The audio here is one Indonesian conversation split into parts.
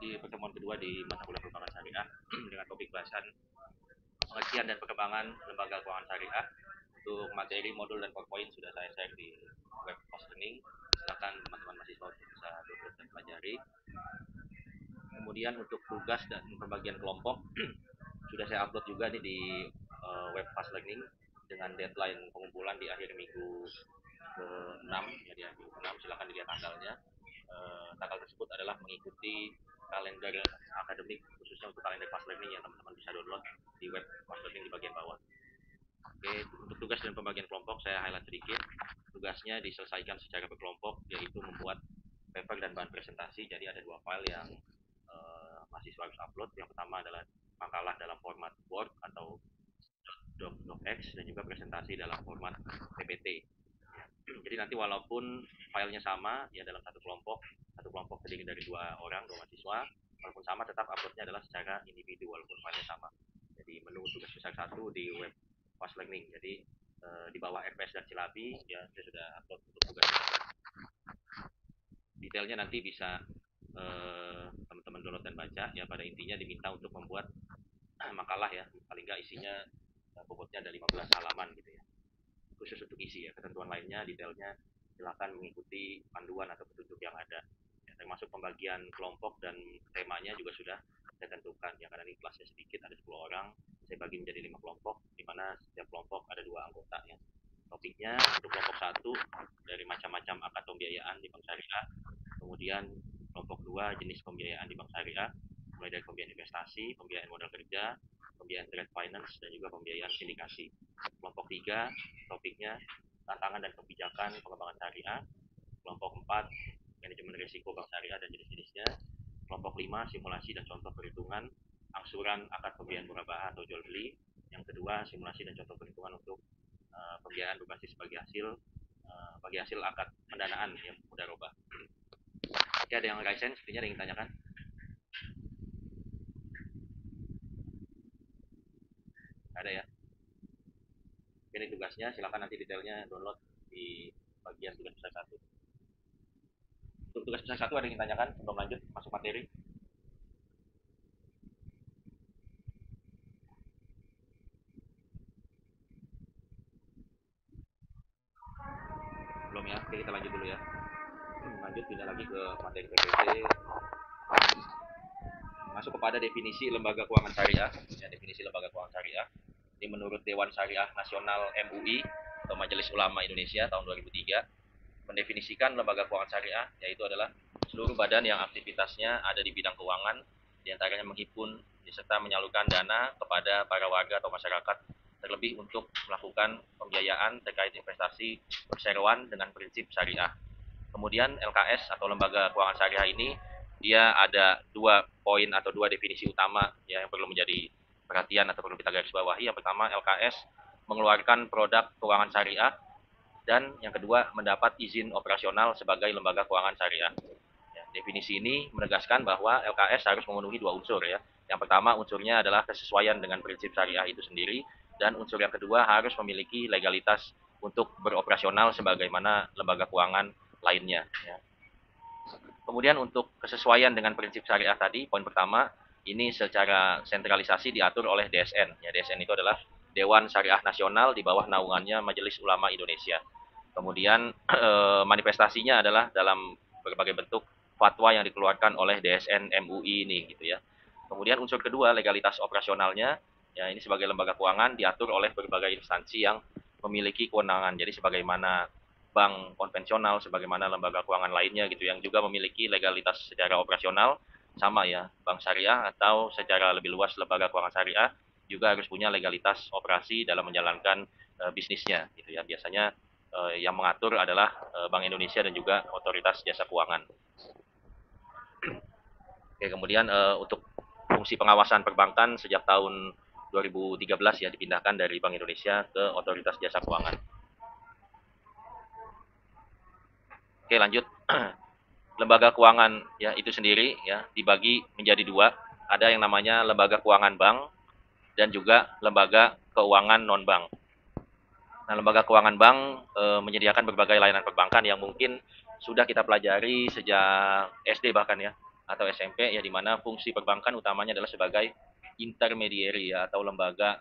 di pertemuan kedua di mata kuliah perbankan syariah dengan topik bahasan pengertian dan perkembangan lembaga keuangan syariah. Untuk materi, modul, dan PowerPoint sudah saya share di web Fast Learning. Silakan teman-teman mahasiswa untuk bisa download dan pelajari. Kemudian untuk tugas dan pembagian kelompok sudah saya upload juga nih di web Fast Learning dengan deadline pengumpulan di akhir minggu ke-6 ya, di akhir minggu 6. Silakan dilihat tanggalnya. Tanggal tersebut adalah mengikuti kalender akademik khususnya untuk kalender Fast Learning yang teman-teman bisa download di web Fast Learning di bagian bawah. Oke, untuk tugas dan pembagian kelompok saya highlight sedikit. Tugasnya diselesaikan secara berkelompok, yaitu membuat paper dan bahan presentasi. Jadi ada 2 file yang mahasiswa harus upload. Yang pertama adalah makalah dalam format Word atau docx, dan juga presentasi dalam format PPT. Jadi nanti walaupun filenya sama ya dalam satu kelompok terdiri dari 2 mahasiswa, walaupun sama tetap uploadnya adalah secara individu walaupun filenya sama. Jadi menu tugas besar 1 di web Fast Learning. Jadi di bawah RPS dan Silabi ya saya sudah upload untuk tugas. Detailnya nanti bisa teman-teman download dan baca ya. Pada intinya diminta untuk membuat makalah ya, paling nggak isinya bobotnya ada 15 halaman gitu ya, khusus untuk isi ya. Ketentuan lainnya detailnya silakan mengikuti panduan atau petunjuk yang ada ya, termasuk pembagian kelompok dan temanya juga sudah saya tentukan ya. Karena ini kelasnya sedikit, ada 10 orang, saya bagi menjadi 5 kelompok, di mana setiap kelompok ada 2 anggota ya. Topiknya untuk kelompok 1 dari macam-macam akad pembiayaan di bank syariah, kemudian kelompok 2 jenis pembiayaan di bank syariah, mulai dari pembiayaan investasi, pembiayaan modal kerja, pembiayaan trade finance, dan juga pembiayaan sindikasi. Kelompok 3 topiknya tantangan dan kebijakan pengembangan syariah. Kelompok 4 manajemen risiko bank syariah dan jenis-jenisnya. Kelompok 5 simulasi dan contoh perhitungan angsuran akad pembiayaan murabahah atau jual beli. Yang kedua simulasi dan contoh perhitungan untuk pembiayaan berbasis bagi hasil akad pendanaan yang mudharabah. Oke, ada yang raisen? Sepertinya ada yang tanyakan. Ada ya. Ini tugasnya, silakan nanti detailnya download di bagian tugas besar 1. Untuk tugas besar 1 ada yang ditanyakan sebelum lanjut masuk materi? Belum ya? Oke, kita lanjut dulu ya. Lanjut pindah lagi ke materi PPT. Masuk kepada definisi lembaga keuangan syariah. Ya, definisi lembaga keuangan syariah. Ini menurut Dewan Syariah Nasional MUI atau Majelis Ulama Indonesia tahun 2003 mendefinisikan lembaga keuangan syariah yaitu adalah seluruh badan yang aktivitasnya ada di bidang keuangan, diantaranya menghimpun serta menyalurkan dana kepada para warga atau masyarakat, terlebih untuk melakukan pembiayaan terkait investasi perseroan dengan prinsip syariah. Kemudian LKS atau lembaga keuangan syariah ini dia ada 2 poin atau 2 definisi utama ya yang perlu menjadi perhatian atau perlu kita garis bawahi. Yang pertama, LKS mengeluarkan produk keuangan syariah, dan yang kedua mendapat izin operasional sebagai lembaga keuangan syariah. Ya, definisi ini menegaskan bahwa LKS harus memenuhi 2 unsur ya. Yang pertama unsurnya adalah kesesuaian dengan prinsip syariah itu sendiri, dan unsur yang kedua harus memiliki legalitas untuk beroperasional sebagaimana lembaga keuangan lainnya. Ya. Kemudian untuk kesesuaian dengan prinsip syariah tadi, poin pertama, ini secara sentralisasi diatur oleh DSN. Ya, DSN itu adalah Dewan Syariah Nasional di bawah naungannya Majelis Ulama Indonesia. Kemudian manifestasinya adalah dalam berbagai bentuk fatwa yang dikeluarkan oleh DSN MUI ini gitu ya. Kemudian unsur kedua, legalitas operasionalnya, ya ini sebagai lembaga keuangan diatur oleh berbagai instansi yang memiliki kewenangan. Jadi sebagaimana bank konvensional, sebagaimana lembaga keuangan lainnya gitu yang juga memiliki legalitas secara operasional, sama ya, bank syariah atau secara lebih luas lembaga keuangan syariah juga harus punya legalitas operasi dalam menjalankan bisnisnya gitu ya. Biasanya yang mengatur adalah Bank Indonesia dan juga Otoritas Jasa Keuangan. Oke, kemudian untuk fungsi pengawasan perbankan sejak tahun 2013 ya dipindahkan dari Bank Indonesia ke Otoritas Jasa Keuangan. Oke, lanjut. Lembaga keuangan ya itu sendiri ya dibagi menjadi 2. Ada yang namanya lembaga keuangan bank dan juga lembaga keuangan non bank. Nah, lembaga keuangan bank menyediakan berbagai layanan perbankan yang mungkin sudah kita pelajari sejak SD bahkan ya. atau SMP ya, di mana fungsi perbankan utamanya adalah sebagai intermediary ya, atau lembaga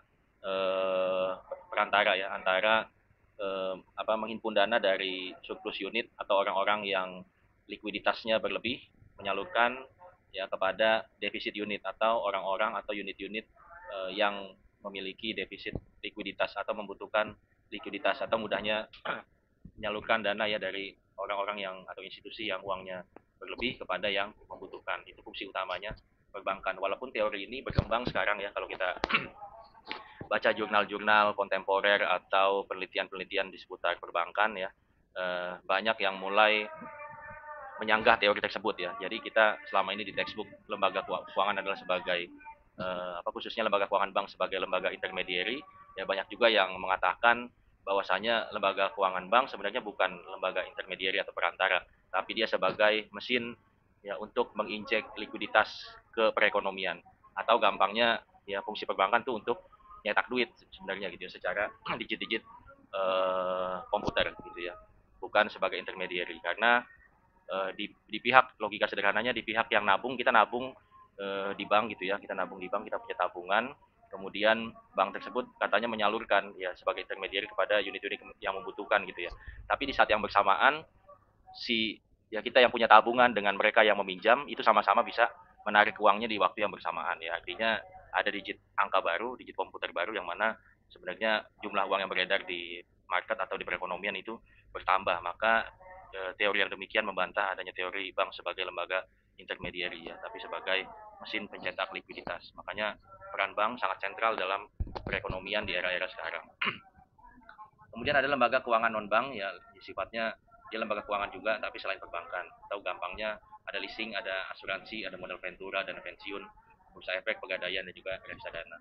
eh, perantara ya, antara menghimpun dana dari surplus unit atau orang-orang yang likuiditasnya berlebih, menyalurkan ya kepada defisit unit, atau orang-orang atau unit-unit yang memiliki defisit likuiditas atau membutuhkan likuiditas, atau mudahnya menyalurkan dana ya dari orang-orang yang atau institusi yang uangnya berlebih kepada yang membutuhkan. Itu fungsi utamanya perbankan. Walaupun teori ini berkembang sekarang ya, kalau kita baca jurnal-jurnal kontemporer atau penelitian-penelitian di seputar perbankan ya, banyak yang mulai menyanggah teori tersebut ya. Jadi kita selama ini di textbook lembaga keuangan adalah sebagai khususnya lembaga keuangan bank sebagai lembaga intermediary ya, banyak juga yang mengatakan bahwasanya lembaga keuangan bank sebenarnya bukan lembaga intermediary atau perantara, tapi dia sebagai mesin ya untuk menginjek likuiditas ke perekonomian, atau gampangnya ya fungsi perbankan tuh untuk nyetak duit sebenarnya gitu ya, secara digit-digit komputer gitu ya, bukan sebagai intermediary. Karena di pihak logika sederhananya, di pihak yang nabung, kita nabung di bank gitu ya, kita nabung di bank, kita punya tabungan, kemudian bank tersebut katanya menyalurkan ya sebagai intermediary kepada unit-unit yang membutuhkan gitu ya. Tapi di saat yang bersamaan, si ya kita yang punya tabungan dengan mereka yang meminjam itu sama-sama bisa menarik uangnya di waktu yang bersamaan ya. Artinya ada digit angka baru, digit komputer baru, yang mana sebenarnya jumlah uang yang beredar di market atau di perekonomian itu bertambah. Maka teori yang demikian membantah adanya teori bank sebagai lembaga intermediary ya, tapi sebagai mesin pencetak likuiditas. Makanya peran bank sangat sentral dalam perekonomian di era-era sekarang. Kemudian ada lembaga keuangan non bank ya, sifatnya dia lembaga keuangan juga tapi selain perbankan. Atau gampangnya ada leasing, ada asuransi, ada modal ventura, dana pensiun, bursa efek, pegadaian, dan juga reksadana.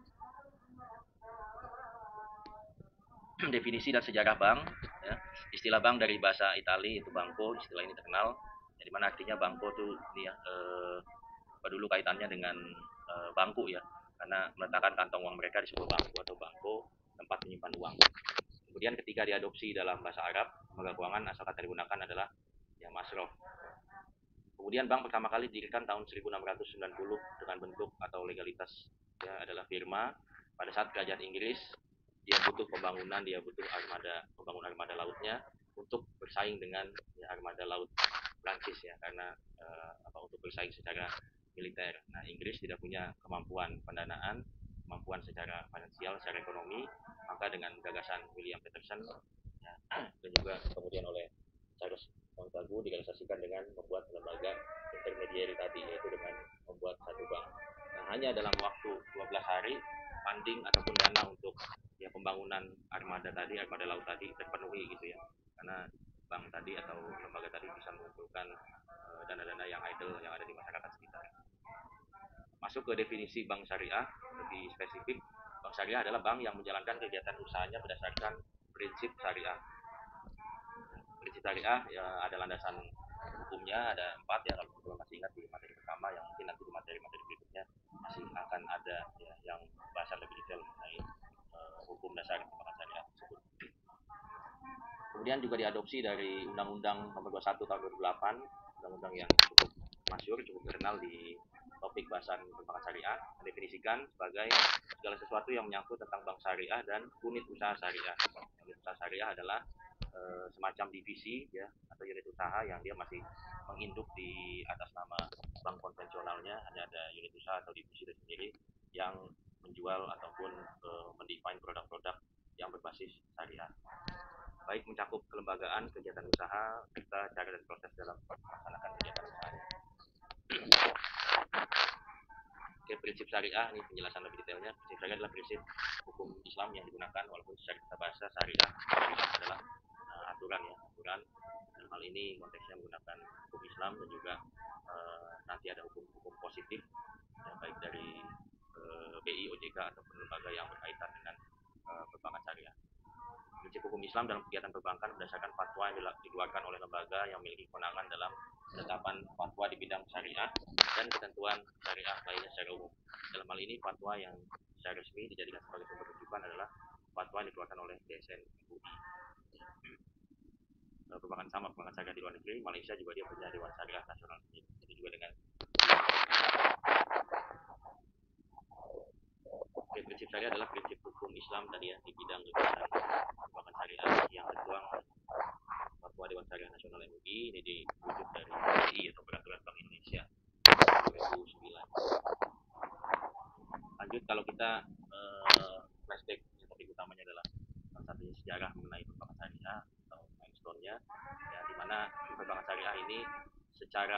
Definisi dan sejarah bank ya. Istilah bank dari bahasa Italia itu banco, istilah ini terkenal ya, dimana artinya banco tuh ini ya, dulu kaitannya dengan bangku ya, karena meletakkan kantong uang mereka di sebuah bangku atau bangko, tempat menyimpan uang. Kemudian ketika diadopsi dalam bahasa Arab, lembaga keuangan asal kata digunakan adalah yang masrof. Kemudian bank pertama kali didirikan tahun 1690 dengan bentuk atau legalitas ya adalah firma. Pada saat kerajaan Inggris dia butuh pembangunan, dia butuh pembangunan armada lautnya untuk bersaing dengan ya, armada laut Prancis ya, karena untuk bersaing secara militer. Nah, Inggris tidak punya kemampuan pendanaan, kemampuan secara finansial, secara ekonomi, maka dengan gagasan William Peterson ya, dan juga kemudian oleh Charles Montagu direalisasikan dengan membuat lembaga intermediary tadi, yaitu dengan membuat satu bank. Nah, hanya dalam waktu 12 hari funding ataupun dana untuk ya pembangunan armada tadi, armada laut tadi terpenuhi gitu ya, karena bank tadi atau lembaga tadi bisa mengumpulkan dana-dana yang idle yang ada di masyarakat sekitar. Masuk ke definisi bank syariah lebih spesifik, bank syariah adalah bank yang menjalankan kegiatan usahanya berdasarkan prinsip syariah. Prinsip syariah ya ada landasan hukumnya, ada 4 ya, kalau teman masih ingat di materi pertama, yang mungkin nanti di materi-materi berikutnya masih akan ada ya yang bahasa lebih detail mengenai hukum dasar bank syariah tersebut. Kemudian juga diadopsi dari Undang-Undang Nomor 21 Tahun 2008, undang-undang yang cukup masyhur, cukup terkenal di topik bahasan perbankan syariah, mendefinisikan sebagai segala sesuatu yang menyangkut tentang bank syariah dan unit usaha syariah. Unit usaha syariah adalah semacam divisi ya atau unit usaha yang dia masih menginduk di atas nama bank konvensionalnya, hanya ada unit usaha atau divisi tersendiri yang menjual ataupun mendefine produk-produk yang berbasis syariah, baik mencakup kelembagaan, kegiatan usaha, serta cara dan proses dalam melaksanakan kegiatan usahanya. Oke, prinsip syariah ini penjelasan lebih detailnya. Prinsip syariah adalah prinsip hukum Islam yang digunakan, walaupun secara kita bahasa syariah adalah aturan ya, aturan. Dalam hal ini konteksnya menggunakan hukum Islam, dan juga nanti ada hukum-hukum positif ya, baik dari BI, OJK ataupun lembaga yang berkaitan dengan perbankan syariah. Prinsip hukum Islam dalam kegiatan perbankan berdasarkan fatwa yang dikeluarkan oleh lembaga yang memiliki kewenangan dalam penetapan fatwa di bidang syariah dan ketentuan syariah lainnya secara umum. Dalam hal ini fatwa yang secara resmi dijadikan sebagai sumber rujukan adalah fatwa yang dikeluarkan oleh DSN MUI. Perbankan sama perbankan syariah di luar negeri, Malaysia juga dia punya Dewan Syariah Nasional, jadi juga dengan dasarnya adalah prinsip hukum Islam tadi ya di bidang kegiatan perbankan syariah yang tertuang Fatwa Dewan Syariah Nasional MUI ini diwujud dari PBI atau Peraturan Bank Indonesia 2009. Lanjut kalau kita flashback, topik utamanya adalah salah satunya sejarah mengenai perbankan syariah atau milestone-nya, ya di mana perbankan syariah ini secara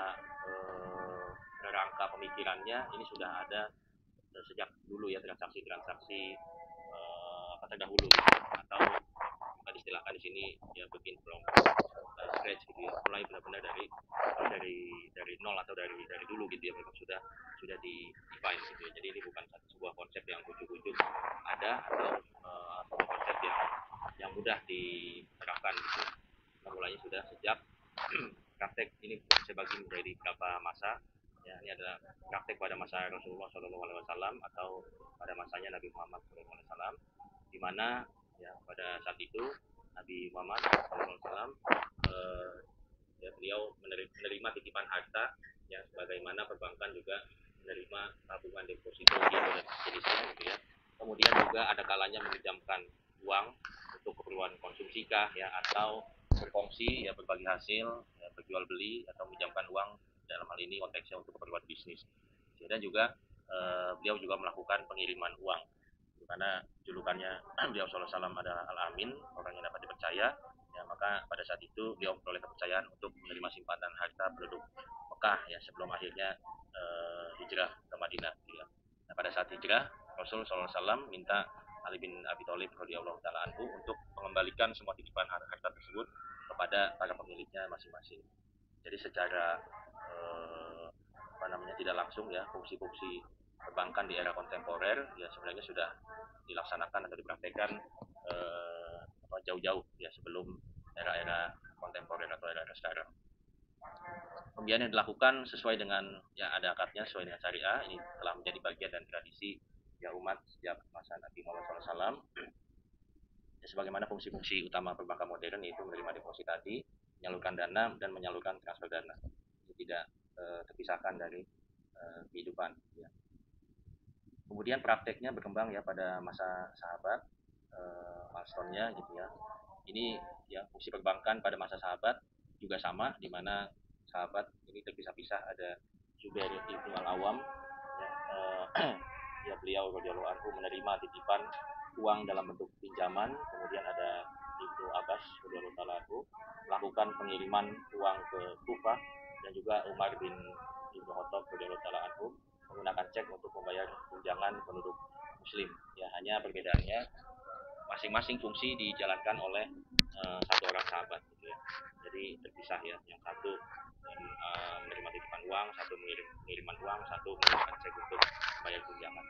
rangka pemikirannya ini sudah ada sejak dulu ya, transaksi-transaksi terdahulu gitu, atau kita istilahkan di sini ya begin from scratch gitu ya, mulai benar-benar dari nol atau dari dulu gitu ya, memang sudah di define gitu ya. Jadi ini bukan sebuah konsep yang ujuk-ujuk ada atau sebuah konsep yang mudah diterapkan gitu. Mulainya sudah sejak praktek ini sebagi menjadi beberapa masa. Ya, ini adalah praktek pada masa Rasulullah SAW atau pada masanya Nabi Muhammad SAW, di mana ya pada saat itu Nabi Muhammad SAW ya, beliau menerima titipan harta yang sebagaimana perbankan juga menerima tabungan deposito gitu dan jenisnya gitu ya. Kemudian juga ada kalanya meminjamkan uang untuk keperluan konsumsi kah ya, atau berkongsi ya, berbagi hasil ya, berjual beli atau meminjamkan uang dalam hal ini konteksnya untuk keperluan bisnis. Dan juga beliau juga melakukan pengiriman uang, karena julukannya beliau SAW adalah Al-Amin, orang yang dapat dipercaya ya, maka pada saat itu beliau memperoleh kepercayaan untuk menerima simpanan harta penduduk Mekah ya, sebelum akhirnya hijrah ke Madinah ya. Nah, pada saat hijrah Rasul SAW minta Ali bin Abi Thalib radhiyallahu taala anhu untuk mengembalikan semua titipan harta tersebut kepada para pemiliknya masing-masing. Jadi secara tidak langsung ya, fungsi-fungsi perbankan di era kontemporer ya sebenarnya sudah dilaksanakan atau dipraktekkan jauh-jauh ya sebelum era-era kontemporer atau era sekarang. Pembiayaan yang dilakukan sesuai dengan ya ada akadnya, sesuai dengan syariah, ini telah menjadi bagian dan tradisi ya umat sejak masa Nabi Muhammad SAW. Ya, sebagaimana fungsi-fungsi utama perbankan modern yaitu menerima deposit tadi, menyalurkan dana dan menyalurkan transfer dana. Ini tidak terpisahkan dari kehidupan. Ya. Kemudian prakteknya berkembang ya pada masa sahabat, milestone-nya gitu ya. Ini ya fungsi perbankan pada masa sahabat juga sama, di mana sahabat ini terpisah-pisah. Ada Zubair ibn al-Awwam ya, ya beliau radhiyallahu anhu menerima titipan uang dalam bentuk pinjaman. Kemudian ada Ibnu Abbas radhiyallahu taala anhu melakukan pengiriman uang ke Kufah, dan juga Umar bin Ibnu Khattab radhiyallahu taala anhu menggunakan cek untuk membayar tunjangan penduduk muslim. Ya, hanya perbedaannya masing-masing fungsi dijalankan oleh satu orang sahabat gitu ya. Jadi terpisah ya, yang satu menerima titipan uang, satu pengiriman uang, satu menggunakan cek untuk membayar tunjangan.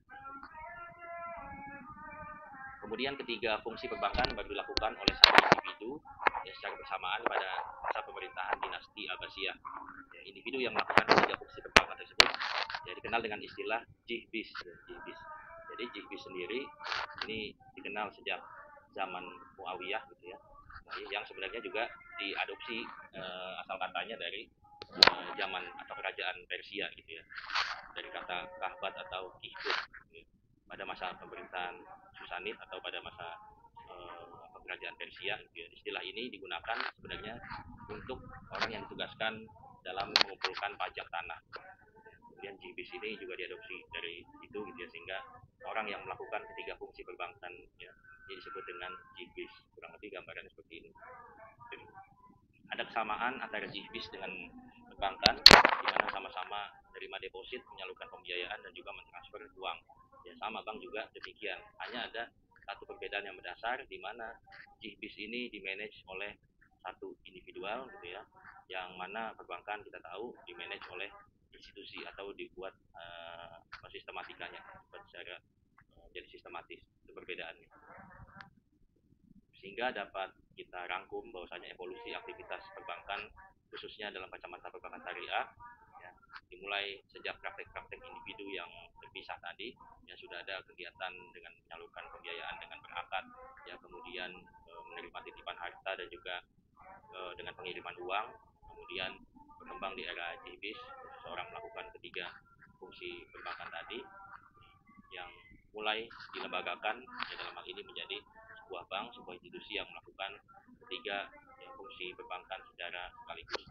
Kemudian ketiga fungsi perbankan baru dilakukan oleh satu individu ya, secara bersamaan pada masa pemerintahan dinasti Abbasiyah. Ya, individu yang melakukan ketiga fungsi perbankan tersebut ya dikenal dengan istilah jihbis. Ya, jihbis. Jadi jihbis sendiri ini dikenal sejak zaman Muawiyah gitu ya, yang sebenarnya juga diadopsi asal katanya dari zaman atau kerajaan Persia gitu ya, dari kata kahbat atau kihbut gitu ya. Pada masa pemerintahan Susanid atau pada masa kerajaan Persia gitu ya. Istilah ini digunakan sebenarnya untuk orang yang ditugaskan dalam mengumpulkan pajak tanah. Kemudian jihbis ini juga diadopsi dari itu gitu ya, sehingga orang yang melakukan ketiga fungsi perbankan ya, ini disebut dengan jihbis. Kurang lebih gambarannya seperti ini. Ada kesamaan antara jihbis dengan perbankan, di mana sama-sama menerima deposit, menyalurkan pembiayaan, dan juga mentransfer uang. Ya sama, bank juga demikian. Hanya ada satu perbedaan yang mendasar, di mana jihbis ini dimanage oleh satu individual gitu ya, yang mana perbankan kita tahu dimanage oleh institusi atau dibuat sistematikanya secara jadi sistematis. Itu perbedaannya. Sehingga dapat kita rangkum bahwasanya evolusi aktivitas perbankan khususnya dalam kacamata perbankan syariah ya, dimulai sejak praktek-praktek individu yang terpisah tadi, yang sudah ada kegiatan dengan menyalurkan pembiayaan dengan berakad ya, kemudian menerima titipan harta dan juga dengan pengiriman uang. Kemudian berkembang di era jihbis, seseorang melakukan ketiga fungsi perbankan tadi, yang mulai dilembagakan ya, dalam hal ini menjadi sebuah bank, sebuah institusi yang melakukan ketiga ya, fungsi perbankan secara sekaligus.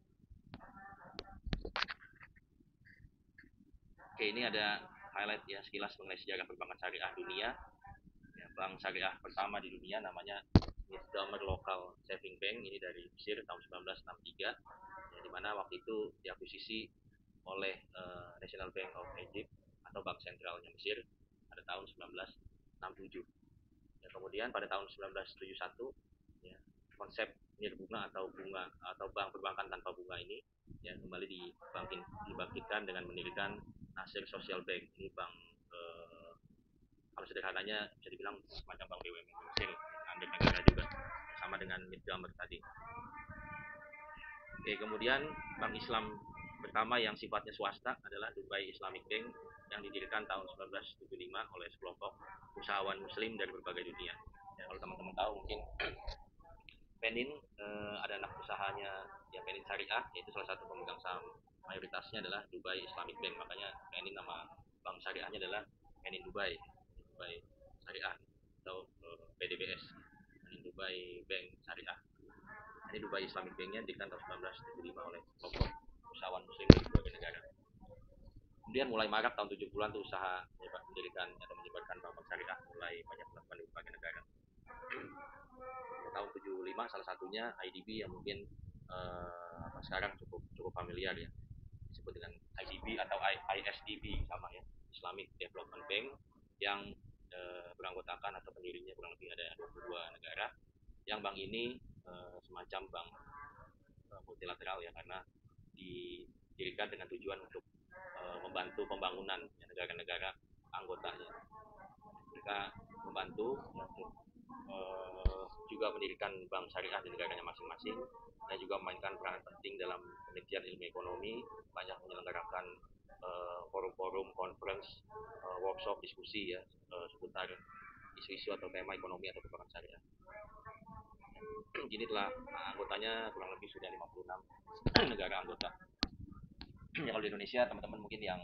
Oke, ini ada highlight ya sekilas mengenai sejarah perbankan syariah dunia. Ya, bank syariah pertama di dunia namanya Middlemer Local Saving Bank, ini dari Mesir tahun 1963, ya, di mana waktu itu diakuisisi oleh National Bank of Egypt atau Bank Sentralnya Mesir pada tahun 1967. Ya, kemudian pada tahun 1971 ya, konsep nirbunga atau bunga atau bank perbankan tanpa bunga ini ya kembali dibangkitkan dengan mendirikan Nasir Social Bank. Ini bank kalau sederhananya bisa dibilang semacam bank BUMN Mesir, andek negara juga, sama dengan Middlemer tadi. Oke, kemudian bank Islam pertama yang sifatnya swasta adalah Dubai Islamic Bank yang didirikan tahun 1975 oleh sekelompok usahawan muslim dari berbagai dunia. Ya, kalau teman-teman tahu mungkin Penin ada anak usahanya ya Penin Syariah, yaitu salah satu pemegang saham mayoritasnya adalah Dubai Islamic Bank. Makanya Penin nama bank syariahnya adalah Penin Dubai, Dubai Syariah atau PDBS, Penin Dubai Bank Syariah. Ini Dubai Islamic Bank-nya didirikan tahun 1975 oleh kelompok usahawan muslim dari berbagai negara. Kemudian mulai marak tahun 70-an tuh usaha mendirikan atau menyebarkan bank syariah mulai banyak dilakukan di berbagai negara. Tahun 75 salah satunya IDB yang mungkin sekarang cukup familiar ya, disebut dengan IDB atau ISDB sama ya, Islamic Development Bank, yang beranggotakan atau pendirinya kurang lebih ada 22 negara. Yang bank ini semacam bank multilateral ya, karena didirikan dengan tujuan untuk membantu pembangunan ya, negara-negara anggotanya. Mereka membantu untuk juga mendirikan bank syariah di negaranya masing-masing, dan juga memainkan peran penting dalam penelitian ilmu ekonomi, banyak menyelenggarakan forum-forum, conference, workshop, diskusi ya seputar isu-isu atau tema ekonomi atau perbankan syariah. Ini telah anggotanya kurang lebih sudah 56 negara anggota. Ya kalau di Indonesia teman-teman mungkin yang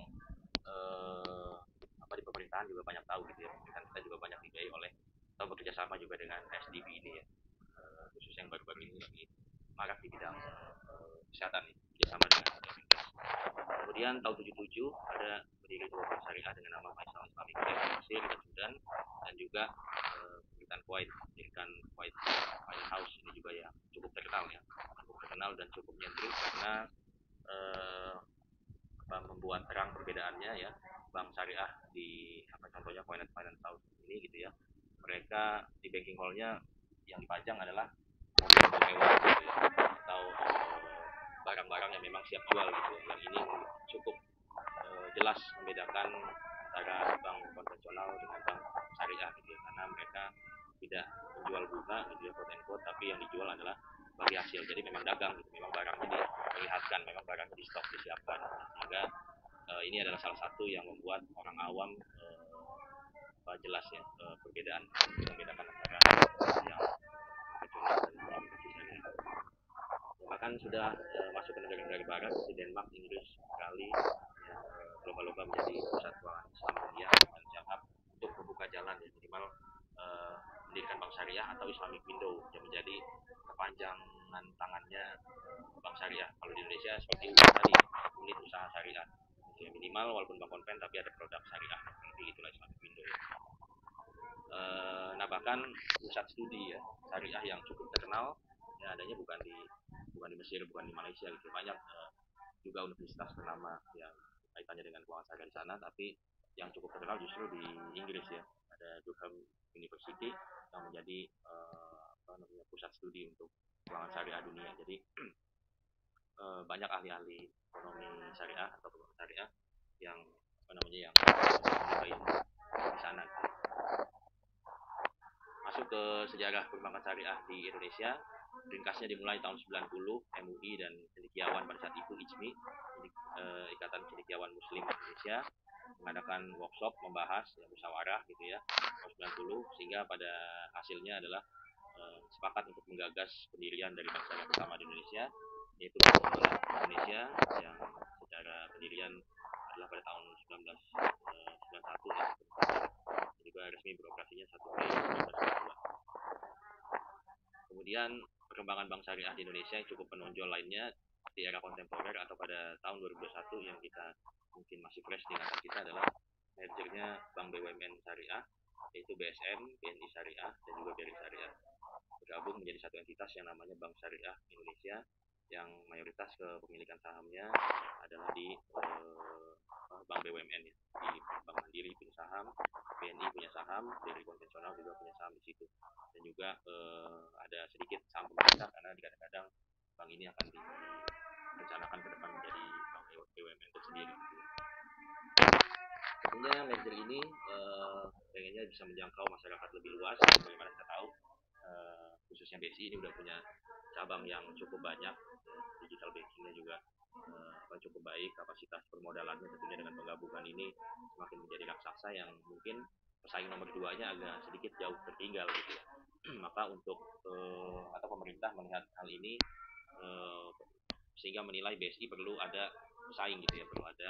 di pemerintahan juga banyak tahu gitu ya, kan kita juga banyak dibiayai oleh atau bekerja sama juga dengan SDB ini ya, khusus yang baru-baru ini lagi marak di bidang kesehatan nih, bersama dengan Kemenkes. Kemudian tahun 77 ada berdiri dua bank syariah dengan nama Faisal Islamic Bank Mesir dan Sudan, dan juga pemerintahan Kuwait mendirikan Kuwait Finance House, ini juga ya cukup terkenal dan cukup nyentrik karena membuat terang perbedaannya ya, bank syariah di contohnya Kuwait Finance House ini gitu ya, mereka di banking hall-nya yang dipajang adalah mobil mewah gitu ya, atau barang-barang yang memang siap jual gitu ya. Yang ini cukup jelas membedakan antara bank konvensional dengan bank syariah gitu ya, karena mereka tidak menjual bunga gitu ya, quote and quote, tapi yang dijual adalah bagi hasil. Jadi memang dagang gitu, memang barangnya diperlihatkan, memang barangnya di stok, disiapkan, sehingga ini adalah salah satu yang membuat orang awam jelas ya perbedaan, membedakan antara yang konvensional dan syariah. Bahkan sudah masuk ke negara-negara barat di Denmark, Inggris, Australia ya, lomba-lomba menjadi pusat keuangan Islam dunia dan Syahab untuk membuka jalan ya, minimal mendirikan bank syariah atau Islamic Window yang menjadi kepanjangan tangannya bank syariah. Kalau di Indonesia seperti tadi unit usaha syariah ya, minimal walaupun bank konven tapi ada produk syariah, lebih itulah Islamic Window ya. Nah bahkan pusat studi ya syariah yang cukup terkenal ya adanya bukan di Mesir, bukan di Malaysia gitu, banyak juga universitas ternama yang kaitannya dengan keuangan syariah di sana, tapi yang cukup terkenal justru di Inggris ya, ada Durham University yang menjadi pusat studi untuk keuangan syariah dunia. Jadi banyak ahli-ahli ekonomi syariah atau keuangan syariah yang yang di sana. Masuk ke sejarah perbankan syariah di Indonesia, ringkasnya dimulai tahun 90, MUI dan cendekiawan pada saat itu IJMI, Ikatan Cendekiawan Muslim Indonesia, mengadakan workshop membahas ya, musyawarah gitu ya tahun 90, sehingga pada hasilnya adalah sepakat untuk menggagas pendirian dari bank syariah pertama di Indonesia, yaitu Bank Indonesia, yang secara pendirian adalah pada tahun 1991 ya, juga resmi beroperasinya 1 Mei 2022. Kemudian perkembangan bank syariah di Indonesia yang cukup menonjol lainnya di era kontemporer atau pada tahun 2021 yang kita mungkin masih fresh di ingatan kita adalah mergernya Bank BUMN Syariah, yaitu BSM, BNI Syariah, dan juga BRI Syariah bergabung menjadi satu entitas yang namanya Bank Syariah Indonesia, yang mayoritas kepemilikan sahamnya adalah di Bank BUMN ya. Di Bank Mandiri punya saham, BNI punya saham, BRI konvensional juga punya saham di situ. Dan juga ada sedikit saham pemerintah karena kadang-kadang bank ini akan direncanakan ke depan menjadi bank BUMN tersendiri. Tentunya merger ini pengennya bisa menjangkau masyarakat lebih luas. Bagaimana kita tahu khususnya BSI ini udah punya cabang yang cukup banyak, digital bankingnya juga cukup baik, kapasitas permodalannya tentunya dengan penggabungan ini semakin menjadi raksasa yang mungkin pesaing nomor 2-nya agak sedikit jauh tertinggal gitu ya. Maka untuk atau pemerintah melihat hal ini sehingga menilai BSI perlu ada pesaing gitu ya, perlu ada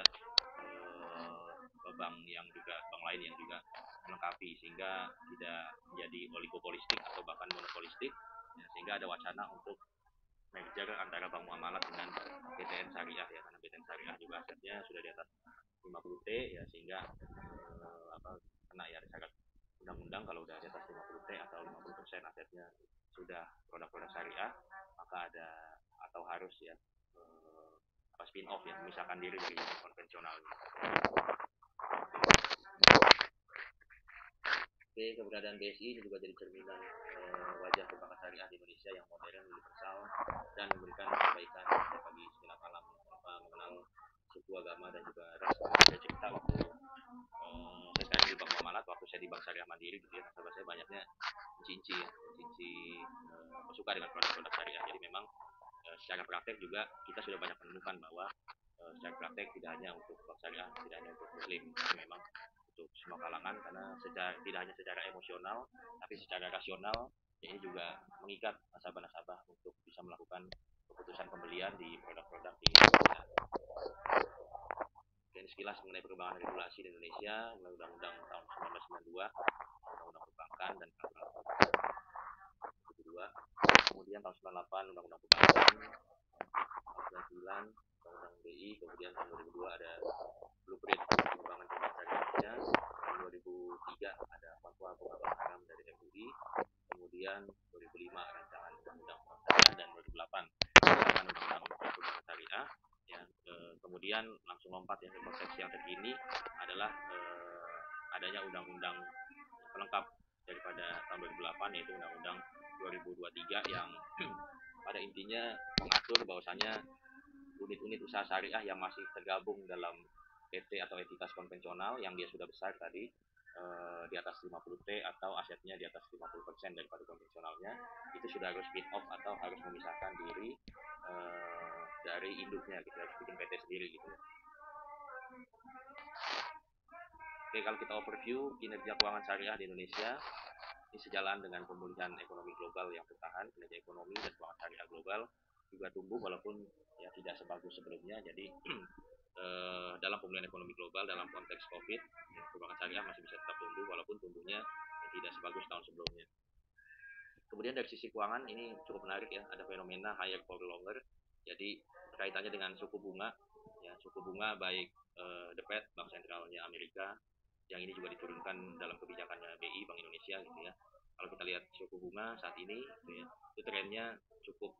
bank yang juga bank lain yang juga melengkapi sehingga tidak menjadi oligopolistik atau bahkan monopolistik ya, sehingga ada wacana untuk merger antara Bank Muamalat dengan BTN Syariah ya, karena BTN Syariah juga asetnya sudah di atas 50T ya, sehingga kena ya syarat undang-undang kalau udah di atas 50T atau 50% asetnya sudah produk-produk syariah, maka ada atau harus ya spin off ya, memisahkan diri dari konvensionalnya. Oke, keberadaan BSI ini juga jadi cerminan wajah perbankan syariah di Indonesia yang modern, universal, dan memberikan kebaikan bagi segenap alam tanpa mengenal suku, agama, dan juga ras. Saya cerita waktu saya sekarang di Bank Muamalat, waktu saya di Bank Syariah Mandiri gitu ya, nasabah saya banyaknya mencinci suka dengan produk-produk syariah. Jadi memang secara praktek juga kita sudah banyak menemukan bahwa secara praktek tidak hanya untuk bank syariah, tidak hanya untuk muslim, tapi memang untuk semua kalangan, karena tidak hanya secara emosional tapi secara rasional ini juga mengikat nasabah-nasabah untuk bisa melakukan keputusan pembelian di produk-produk di Indonesia. Dan sekilas mengenai perkembangan regulasi di Indonesia, Undang-Undang tahun 1992, Undang-Undang Perbankan dan Peraturan 1972, kemudian tahun 98 Undang-Undang Perbankan, tahun 99 Undang-Undang BI, kemudian tahun 2002 ada Blueprint Pengembangan Perbankan Indonesia, tahun 2003 ada Fatwa Pengembangan Haram dari MUI, kemudian 2005 Rancangan Undang-Undang Syariah, dan 2008 Rancangan Undang-Undang Perbankan Syariah. Ya, kemudian langsung lompat ya ke konteks yang terkini adalah adanya undang-undang pelengkap daripada tahun 2008, yaitu Undang-Undang 2023 yang pada intinya mengatur bahwasanya unit-unit usaha syariah yang masih tergabung dalam PT atau entitas konvensional yang dia sudah besar tadi di atas 50T atau asetnya di atas 50% daripada konvensionalnya, itu sudah harus spin off atau harus memisahkan diri dari induknya gitu, harus bikin PT sendiri gitu. Oke, kalau kita overview kinerja keuangan syariah di Indonesia, ini sejalan dengan pemulihan ekonomi global yang bertahan. Kinerja ekonomi dan keuangan syariah global juga tumbuh walaupun ya tidak sebagus sebelumnya. Jadi dalam pemulihan ekonomi global dalam konteks COVID, perbankan syariah masih bisa tetap tumbuh walaupun tumbuhnya tidak sebagus tahun sebelumnya. Kemudian dari sisi keuangan ini cukup menarik ya, ada fenomena higher for longer. Jadi kaitannya dengan suku bunga, ya suku bunga baik The Fed, Bank Sentralnya Amerika, yang ini juga diturunkan dalam kebijakannya BI, Bank Indonesia gitu ya. Kalau kita lihat suku bunga saat ini, gitu ya, itu trennya cukup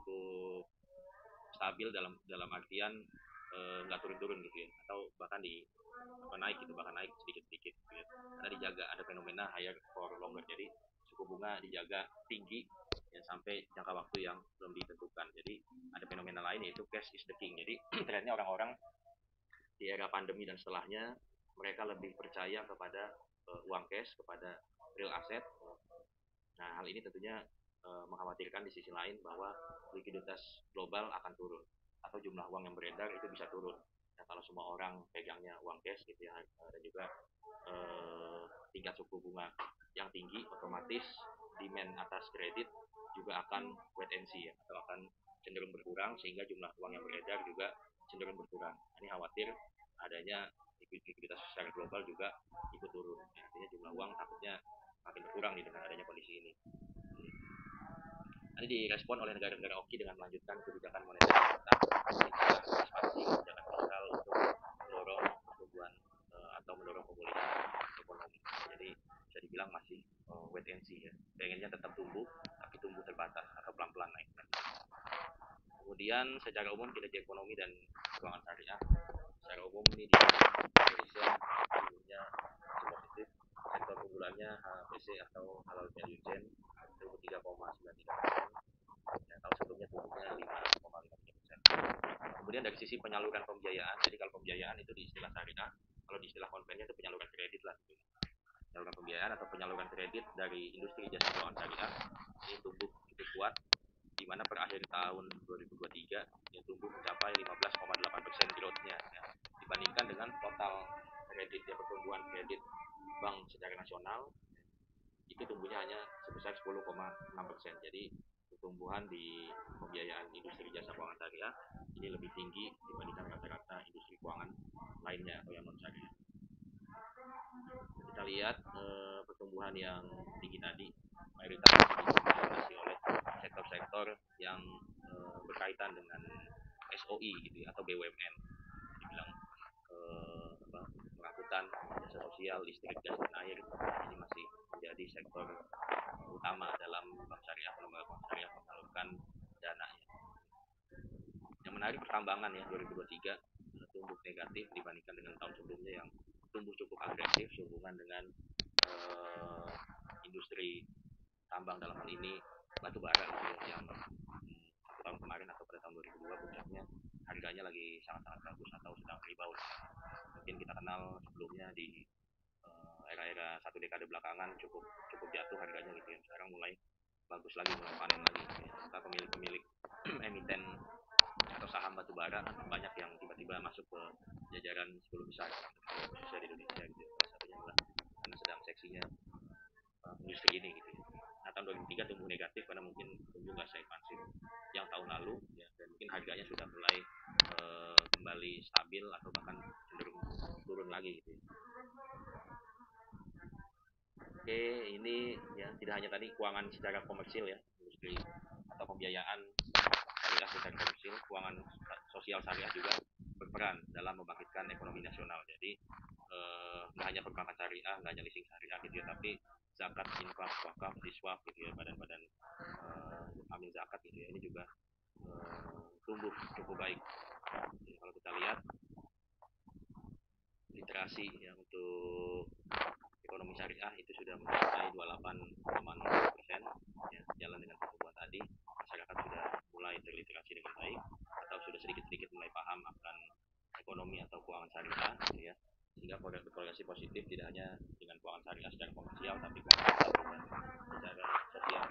stabil dalam artian nggak turun-turun gitu ya, atau bahkan naik gitu, bahkan naik sedikit-sedikit gitu ya. Karena dijaga ada fenomena higher for longer, jadi suku bunga dijaga tinggi ya sampai jangka waktu yang belum ditentukan. Jadi ada fenomena lain yaitu cash is the king. Jadi trennya orang-orang di era pandemi dan setelahnya mereka lebih percaya kepada uang cash, kepada real asset. Nah, hal ini tentunya mengkhawatirkan di sisi lain bahwa likuiditas global akan turun atau jumlah uang yang beredar itu bisa turun. Nah, kalau semua orang pegangnya uang cash gitu ya, dan juga tingkat suku bunga yang tinggi, otomatis demand atas kredit juga akan wait and see ya, atau akan cenderung berkurang sehingga jumlah uang yang beredar juga cenderung berkurang. Ini khawatir adanya likuiditas secara global juga ikut turun. Artinya jumlah uang takutnya makin berkurang nih dengan adanya kondisi ini. Ini direspon oleh negara-negara OKI dengan melanjutkan kebijakan moneter ekspansi kebijakan fiskal untuk mendorong pertumbuhan atau mendorong pemulihan ekonomi. Jadi bisa dibilang masih wait and see ya. Pengennya tetap tumbuh, tapi tumbuh terbatas atau pelan-pelan naik. Kemudian secara umum kinerja ekonomi dan keuangan syariah secara umum ini di Indonesia tumbuhnya positif. Sektor unggulannya HPC atau halal value chain tumbuh 3,93%. Ya, tahun sebelumnya tumbuhnya 5,53%. Kemudian dari sisi penyaluran pembiayaan, jadi kalau pembiayaan itu di istilah syariah, kalau di istilah konvennya itu penyaluran kredit lah. Penyaluran pembiayaan atau penyaluran kredit dari industri jasa keuangan syariah ini tumbuh cukup kuat, di mana per akhir tahun 2023 yang tumbuh mencapai 15,8% growth-nya ya, dibandingkan dengan total kredit ya, pertumbuhan kredit bank secara nasional itu tumbuhnya hanya sebesar 10,6%. Jadi pertumbuhan di pembiayaan industri jasa keuangan syariah ini lebih tinggi dibandingkan rata-rata industri keuangan lainnya atau yang non syariah. Kita lihat pertumbuhan yang tinggi tadi mayoritas didominasi oleh sektor-sektor yang berkaitan dengan SOI gitu ya, atau BUMN. Dibilang pengangkutan jasa sosial, listrik, gas dan air ini masih menjadi sektor utama dalam bank syariah atau lembaga keuangan syariah menyalurkan dananya. Yang menarik pertambangan ya 2023 tumbuh negatif dibandingkan dengan tahun sebelumnya yang tumbuh cukup agresif sehubungan dengan industri tambang dalam hal ini batu bara yang satu tahun kemarin atau pada tahun 2002 puncaknya harganya lagi sangat-sangat bagus atau sedang rebound. Mungkin kita kenal sebelumnya di era-era satu dekade belakangan cukup jatuh harganya gitu ya. Sekarang mulai bagus lagi, mulai panen lagi gitu ya. Kita pemilik emiten atau saham batu bara banyak yang tiba-tiba masuk ke jajaran 10 besar khususnya di Indonesia gitu ya. Salah satunya adalah karena sedang seksinya industri ini gitu ya. Nah tahun 2003 tumbuh negatif karena mungkin tumbuh nggak seekspansif yang tahun lalu ya, dan mungkin harganya sudah mulai kembali stabil atau bahkan cenderung turun lagi gitu ya. Oke, ini ya tidak hanya tadi keuangan secara komersil ya, industri atau pembiayaan syariah secara komersil, keuangan sosial syariah juga berperan dalam membangkitkan ekonomi nasional. Jadi nggak hanya perbankan syariah, nggak hanya leasing syariah gitu ya, tapi zakat, infak, wakaf, diswaf gitu ya, badan-badan amil zakat gitu ya, ini juga tumbuh cukup baik. Jadi kalau kita lihat literasi ya untuk ekonomi syariah itu sudah mencapai 28,0% ya, jalan dengan pertumbuhan tadi, masyarakat sudah mulai terliterasi dengan baik atau sudah sedikit-sedikit mulai paham akan ekonomi atau keuangan syariah gitu ya, sehingga berkorelasi positif tidak hanya dengan keuangan syariah secara komersial tapi keuangan syariah secara sosial.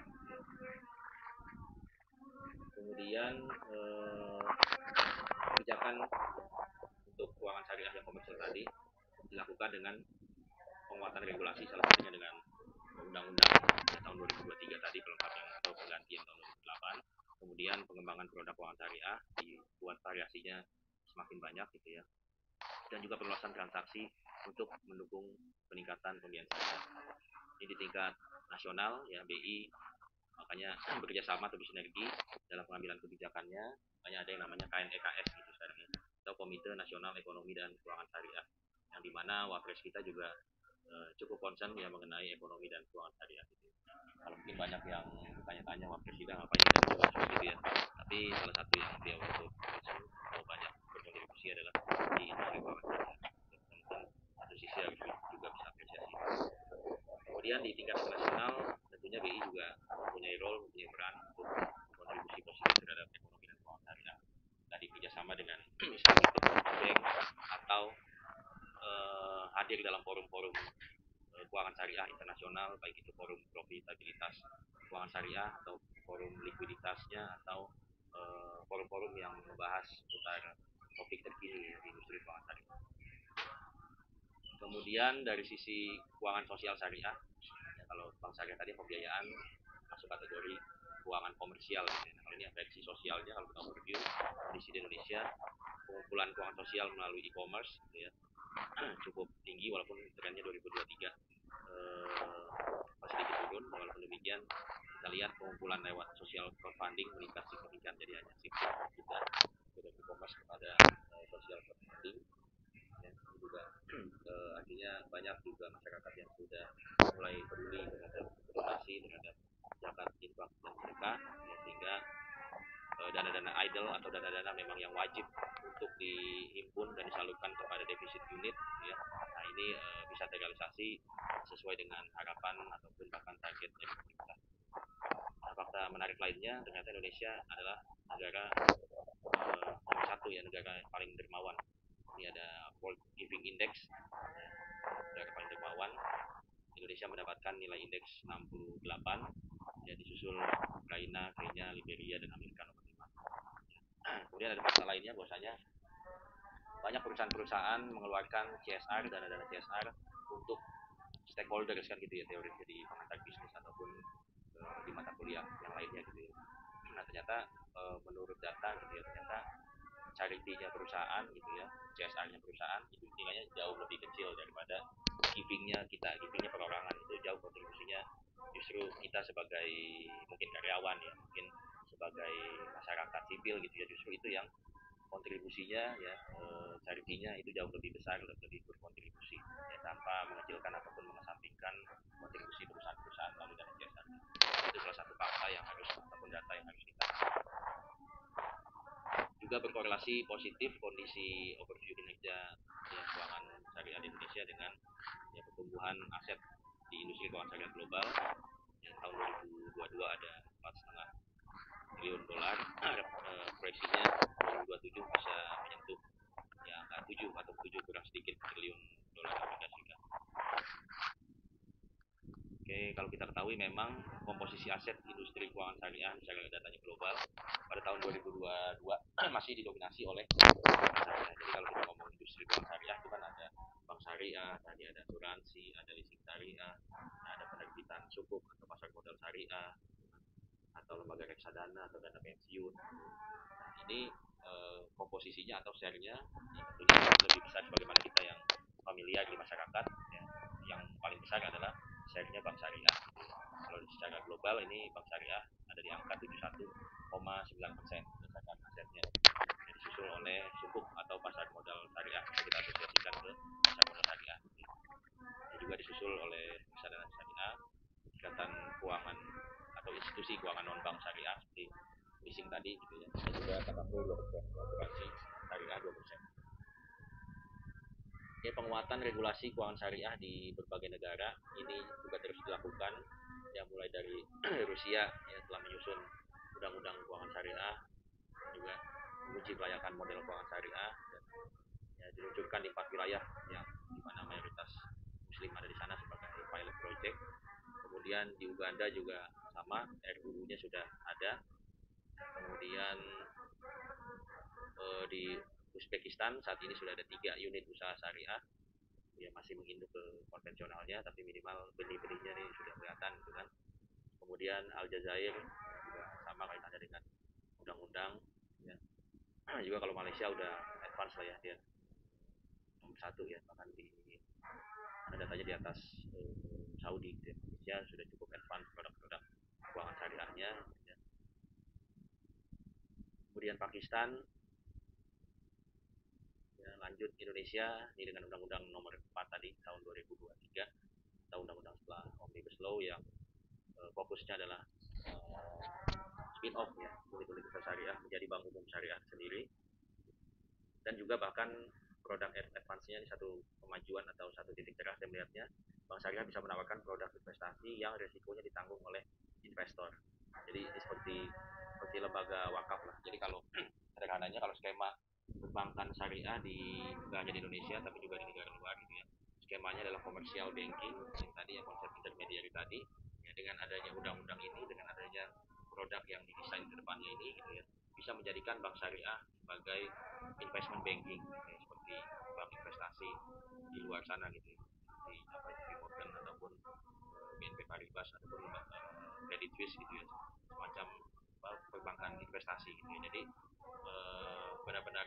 Kemudian kebijakan untuk keuangan syariah yang komersial tadi dilakukan dengan penguatan regulasi, salah satunya dengan undang-undang tahun 2023 tadi pelengkap yang atau penggantian tahun 2008. Kemudian pengembangan produk keuangan syariah dibuat variasinya semakin banyak gitu ya, dan juga perluasan transaksi untuk mendukung peningkatan pembiayaan syariah. Ini di tingkat nasional ya, BI makanya bekerja sama atau bersinergi dalam pengambilan kebijakannya. Makanya ada yang namanya KNEKS gitu sekarang ya, atau Komite Nasional Ekonomi dan Keuangan Syariah, yang dimana wapres kita juga cukup concern ya mengenai ekonomi dan keuangan syariah gitu. Kalau mungkin banyak yang tanya-tanya wapres kita ngapain gitu ya, tapi salah satu yang dia untuk concern atau banyak berkontribusi adalah di industri keuangan syariah. Teman-teman satu sisi harus juga bisa apresiasi. Kemudian di tingkat nasional tentunya BI juga mempunyai peran untuk kontribusi positif terhadap ekonomi dan keuangan syariah. Tadi kerjasama dengan misalnya bank atau hadir dalam forum-forum keuangan syariah internasional, baik itu forum profitabilitas keuangan syariah atau forum likuiditasnya atau forum-forum yang membahas seputar topik terkini di industri keuangan syariah. Kemudian dari sisi keuangan sosial syariah ya, kalau bank syariah tadi pembiayaan masuk kategori keuangan komersial gitu ya. Nah, kalau ini dari sisi sosialnya, kalau kita overview kondisi di Indonesia, pengumpulan keuangan sosial melalui e-commerce gitu ya, cukup tinggi walaupun trennya 2023 sedikit turun. Walaupun demikian kita lihat pengumpulan lewat social crowdfunding meningkat signifikan, jadi hanya sekitar kita dari e-commerce kepada social crowdfunding ya. Ini juga artinya banyak juga masyarakat yang sudah mulai peduli terhadap donasi, terhadap zakat, infak dan sedekah ya, sehingga dana-dana idle atau dana-dana memang yang wajib untuk dihimpun dan disalurkan kepada defisit unit ya. Nah ini bisa terrealisasi sesuai dengan harapan ataupun bahkan target dari pemerintah. Nah, fakta menarik lainnya ternyata Indonesia adalah negara nomor satu ya, negara yang paling dermawan. Ini ada World Giving Index ya, negara paling dermawan. Indonesia mendapatkan nilai indeks 68 ya, disusul Ukraina, Kenya, Liberia dan Amerika nomor 5. Kemudian ada fakta lainnya bahwasanya banyak perusahaan-perusahaan mengeluarkan CSR, dana-dana CSR untuk stakeholders kan gitu ya, teori jadi pengantar bisnis ataupun di mata kuliah yang lainnya gitu ya. Nah ternyata menurut data gitu ya, ternyata charity-nya perusahaan gitu ya, CSR-nya perusahaan itu nilainya jauh lebih kecil daripada giving-nya kita, giving-nya perorangan itu jauh kontribusinya. Justru kita sebagai mungkin karyawan ya, mungkin sebagai masyarakat sipil gitu ya, justru itu yang kontribusinya ya, charity-nya itu jauh lebih besar, lebih berkontribusi ya, tanpa mengecilkan ataupun mengesampingkan kontribusi perusahaan-perusahaan melalui dana CSR. Itu salah satu fakta yang harus ataupun data yang harus kita juga berkorelasi positif kondisi overview kinerja ya, keuangan syariah di Indonesia dengan ya, pertumbuhan aset di industri keuangan syariah global ya, tahun 2022 ada 4,5 triliun dolar, proyeksinya 2027 bisa menyentuh ya angka 7 atau 7 kurang sedikit triliun dolar Amerika Serikat. Oke, kalau kita ketahui memang komposisi aset industri keuangan syariah secara datanya global pada tahun 2022 masih didominasi oleh syariah. Jadi kalau kita ngomong industri keuangan syariah itu kan ada bank syariah, tadi ada asuransi, ada leasing syariah, ada penerbitan sukuk atau pasar modal syariah, atau lembaga reksadana atau dana pensiun. Nah, ini komposisinya atau share-nya ya, tentunya lebih besar sebagaimana kita yang familiar di masyarakat ya. Yang paling besar adalah share-nya bank syariah. Kalau secara global ini bank syariah ada di angka 71,9% berdasarkan asetnya. Yang disusul oleh sukuk atau pasar modal syariah, kita asosiasikan ke pasar modal syariah. Ini juga disusul oleh reksadana syariah, ikatan keuangan atau institusi keuangan non bank syariah seperti leasing tadi gitu ya. Dan juga takaful 2%, asuransi syariah 2%. Oke, penguatan regulasi keuangan syariah di berbagai negara ini juga terus dilakukan ya, mulai dari Rusia ya, telah menyusun undang-undang keuangan syariah, juga menguji kelayakan model keuangan syariah dan ya, diluncurkan di 4 wilayah yang di mana mayoritas muslim ada di sana sebagai pilot project. Kemudian di Uganda juga sama, RUU-nya sudah ada. Kemudian di Uzbekistan saat ini sudah ada 3 unit usaha syariah ya, masih menginduk ke konvensionalnya tapi minimal benih-benihnya nih sudah kelihatan gitu kan. Kemudian Aljazair juga sama kaitannya dengan undang-undang ya. Juga kalau Malaysia udah advance lah ya, dia nomor 1 ya, bahkan di mana datanya di atas Saudi gitu ya. Malaysia sudah cukup advance produk-produk keuangan syariahnya ya. Kemudian Pakistan ya, lanjut Indonesia ini dengan undang-undang nomor 4 tadi tahun 2023 atau undang-undang setelah Omnibus Law yang fokusnya adalah spin off ya, unit-unit usaha syariah menjadi bank umum syariah sendiri. Dan juga bahkan produk advance-nya ini satu kemajuan atau satu titik cerah saya melihatnya, bank syariah bisa menawarkan produk investasi yang resikonya ditanggung oleh investor. Jadi ini seperti lembaga wakaf lah. Jadi kalau sederhananya kalau skema perbankan syariah di bukan hanya di Indonesia tapi juga di negara luar gitu ya, skemanya adalah commercial banking yang tadi ya, konsep intermediary tadi ya, dengan adanya undang-undang ini, dengan adanya produk yang didesain ke depannya ini gitu ya, bisa menjadikan bank syariah sebagai investment banking ya, seperti bank investasi di luar sana gitu ya, di apa itu Morgan ataupun BNP Paribas ataupun Credit Suisse gitu ya, semacam perbankan investasi gitu ya. Jadi benar-benar peer to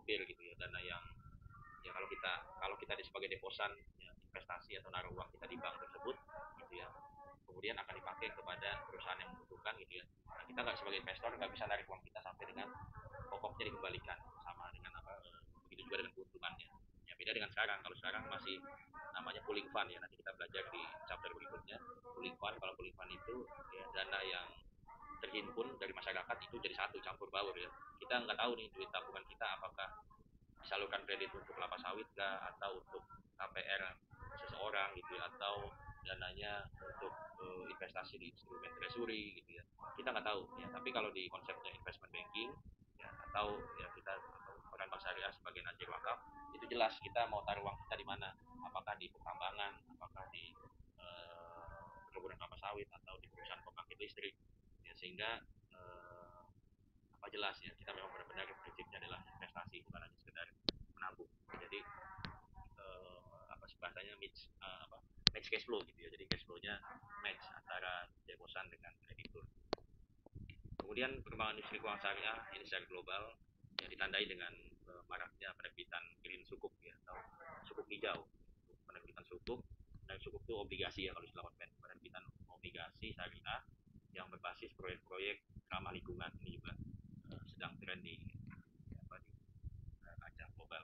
peer-to-peer gitu ya, dana yang ya kalau kita sebagai deposan ya, investasi atau naruh uang kita di bank tersebut gitu ya, kemudian akan dipakai kepada perusahaan yang membutuhkan gitu ya. Nah, kita nggak sebagai investor nggak bisa narik uang kita sampai dengan pokoknya dikembalikan, sama dengan apa, begitu juga dengan keuntungannya. Ya beda dengan sekarang. Kalau sekarang masih namanya pooling fund ya, nanti kita belajar di chapter berikutnya. Pooling fund, kalau pooling fund itu ya dana yang terhimpun dari masyarakat itu jadi satu, campur baur ya. Kita nggak tahu nih duit tabungan kita apakah disalurkan kredit untuk kelapa sawit kah, atau untuk KPR seseorang gitu ya, atau dananya untuk investasi di instrumen treasury gitu ya, kita nggak tahu ya. Tapi kalau di konsepnya investment banking ya, atau ya kita peran bank syariah sebagai najir wakaf, itu jelas kita mau taruh uang kita di mana, apakah di pertambangan, apakah di perkebunan kelapa sawit, atau di perusahaan pembangkit listrik ya. Sehingga apa jelas ya, kita memang benar-benar prinsipnya adalah investasi, bukan hanya sekedar menabung. Jadi apa sih bahasanya, match cash flow gitu ya. Jadi cash flow-nya match antara deposan dengan kreditur. Kemudian perkembangan industri keuangan syariah ini secara global yang ditandai dengan maraknya penerbitan green sukuk ya, atau sukuk hijau. Penerbitan sukuk, dan sukuk itu obligasi ya, kalau istilah penerbitan obligasi syariah yang berbasis proyek-proyek ramah lingkungan. Ini juga sedang tren di kancah global.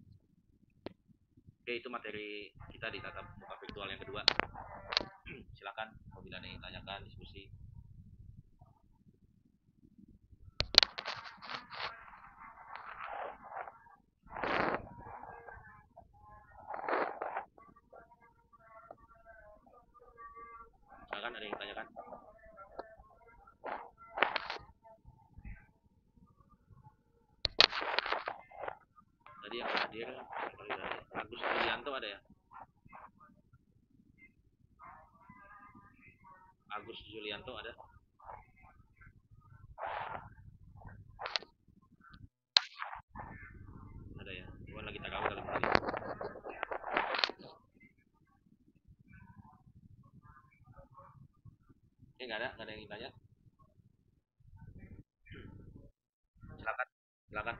Oke, itu materi kita di tatap muka virtual yang kedua. Silakan apabila ada yang ditanyakan, diskusi. Silakan, ada yang ditanyakan. Tadi yang hadir Agus Julianto ada ya? Agus Julianto ada? Ada ya? Cuman lagi tarawih kali ini. Nggak ada yang ditanya. Silakan, silakan.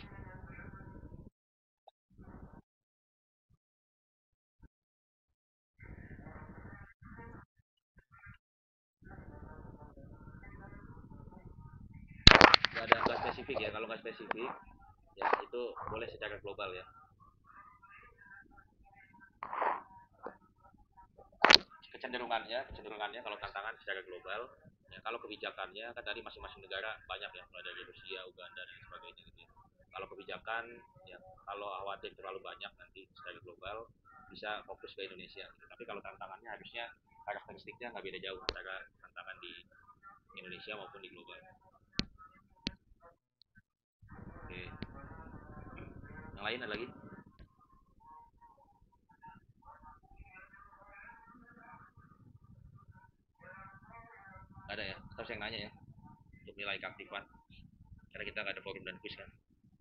Nggak spesifik ya. Kalau nggak spesifik, ya itu boleh secara global ya. Kecenderungannya kalau tantangan secara global ya. Kalau kebijakannya kan tadi masing-masing negara banyak ya, mulai dari Rusia, Uganda dan sebagainya gitu ya. Kalau kebijakan ya, kalau khawatir terlalu banyak nanti secara global, bisa fokus ke Indonesia gitu. Tapi kalau tantangannya harusnya karakteristiknya nggak beda jauh antara tantangan di Indonesia maupun di global. Oke, yang lain ada lagi? Ada ya, atau yang nanya ya, untuk nilai keaktifan, karena kita nggak ada forum dan quiz kan.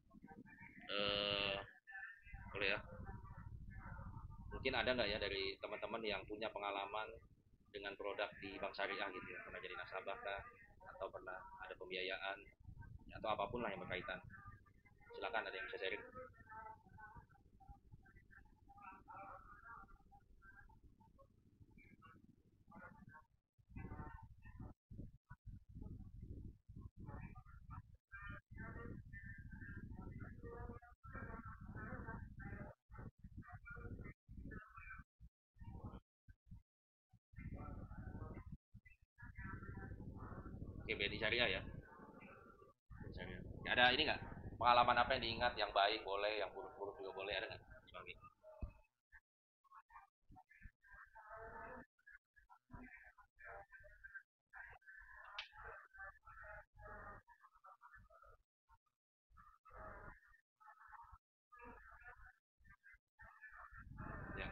eh Boleh ya, mungkin ada nggak ya dari teman-teman yang punya pengalaman dengan produk di bank syariah gitu ya, pernah jadi nasabah kah, atau pernah ada pembiayaan atau apapun lah yang berkaitan. Silakan, ada yang bisa sharing. Oke, BNI syariah ya. Syariah. Ada ini nggak, pengalaman apa yang diingat, yang baik boleh, yang buruk-buruk juga boleh, ada nggak? Ya,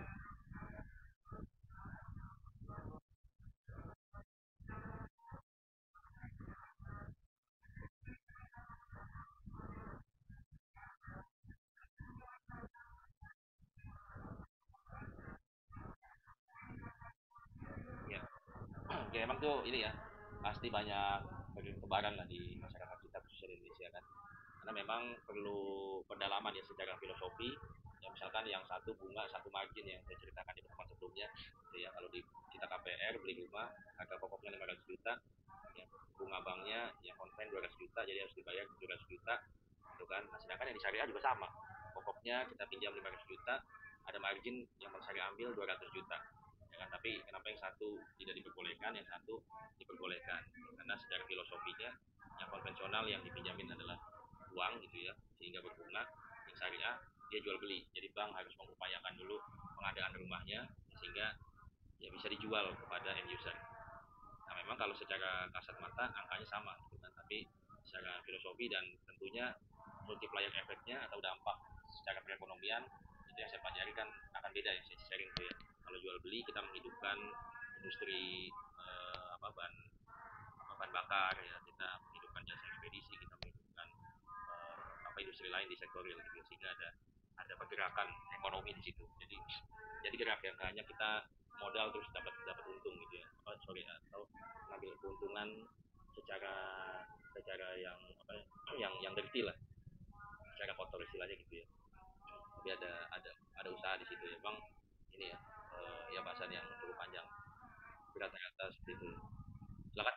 ya. Oke, emang tuh ini ya, pasti banyak berlebaran lah di masyarakat kita khususnya di Indonesia kan. karena memang perlu pendalaman ya secara filosofi. Ya misalkan yang satu bunga satu margin yang saya ceritakan di pertemuan sebelumnya gitu ya, kalau di kita KPR beli rumah harga pokoknya 500 juta ya, bunga banknya yang konven 200 juta jadi harus dibayar 700 juta gitu kan. Nah, sedangkan yang di syariah juga sama, pokoknya kita pinjam 500 juta, ada margin yang bank syariah ambil 200 juta ya kan. Tapi kenapa yang satu tidak diperbolehkan, yang satu diperbolehkan? Karena secara filosofinya yang konvensional yang dipinjamin adalah uang gitu ya, sehingga berbunga. Yang syariah dia jual beli, jadi bank harus mengupayakan dulu pengadaan rumahnya sehingga ya bisa dijual kepada end user. Nah memang kalau secara kasat mata angkanya sama gitu kan, tapi secara filosofi dan tentunya multiplier efeknya atau dampak secara perekonomian itu yang saya pelajari kan akan beda, yang saya sharing tuh ya. Kalau jual beli kita menghidupkan industri bahan bahan bakar ya, kita menghidupkan jasa ekspedisi, kita menghidupkan industri lain di sektor real gitu, sehingga ada pergerakan ekonomi di situ. Jadi gerak yang hanya kita modal terus dapat dapat untung gitu ya, atau mengambil keuntungan secara secara yang yang dirty lah, secara kotor istilahnya gitu ya. Tapi ada usaha di situ ya bang. Ini ya ya bahasan yang cukup panjang, berkata-kata seperti itu. Silakan.